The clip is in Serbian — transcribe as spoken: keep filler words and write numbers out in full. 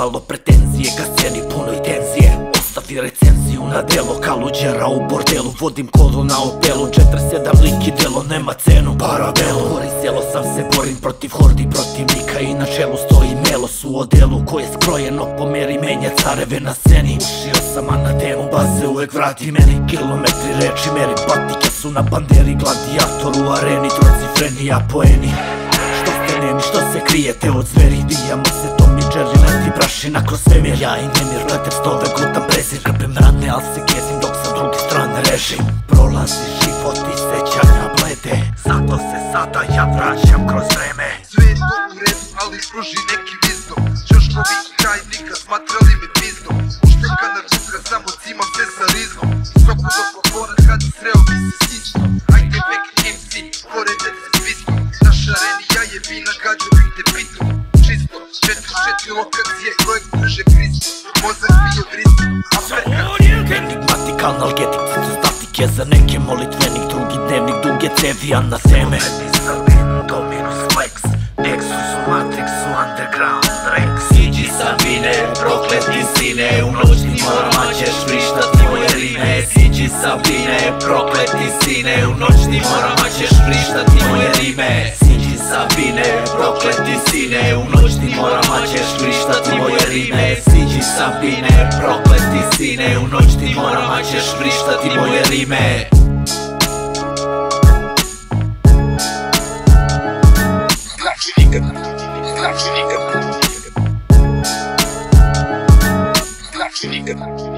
malo pretenzije, ka sceni punoj tenzije. Ostavi recenziju na delo, kaluđera u bordelu. Vodim kolu na Opelu, četrdeset sedam lik i delo, nema cenu parabelu. Gori selo, sam se borim protiv hordi protivnika i na čelu stoji Melos u odelu koje je skrojeno po meri menja careve na sceni. Ušio sam anatemu, baze uvek vrati meni, kilometri reči merim, patike su na banderi, gladijator u areni, trocifreni, a poeni. Što ste nemi, što se krijete od zveri, dijamo se Tom i Jerry, leti prašina kroz svemir. Ja i Nemir, letem stove, glutam prezir, grpem rane, al se gezim dok sa druge strane režim. Prolazi život i sećanja blede, zato se sada ja vraćam kroz vreme. Sve je to u redu, ali pruži neki vizdom. Ćoškovi i tajnika smatrali me pizdom. Uštekana čutra, samo cimam se sa rizmom. Soko do popora kada sreo bi se slično. Ajde back em si, poredete se s pismom. Naša renija je vina, gađo bih te pitom. Čisto, četiri četiri lokacije koje kruže Kristo. Mozak bio vristo, a freka enigmatik, analgetik, citostatike, za neke molitvenik, drugi dnevnik, duge cevi, anateme. Dominus flex, Nexus, Matrix, Underground, Rex. Siđi sa vine, prokleti sine, u noćnim morama ćeš vrištati moje rime. Siđi sa vine, prokleti sine, u noćnim morama ćeš vrištati moje rime. Siđi sa vine, prokleti sine, u noćnim morama ćeš vrištati moje rime. Siđi sa vine, prokleti sine, u noćnim morama ćeš vrištati moje rime. Znači nikad, znači nikad, znači nikad.